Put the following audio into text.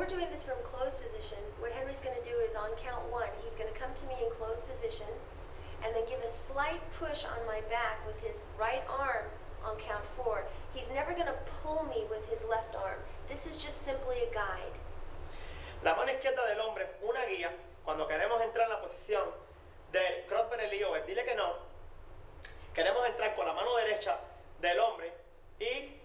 doing this from closed position, what Henry's going to do is on count 1, he's going to come to me in closed position and then give a slight push on my back with his right arm on count 4. He's never going to pull me with his left arm. This is just simply a guide. La mano izquierda del hombre es una guía cuando queremos entrar en la posición del crossbody leover. Dile que no. Queremos entrar con la mano derecha del hombre y